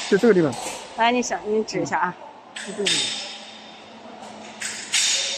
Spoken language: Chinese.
是这个地方。 来，你指一下啊，是这个地方。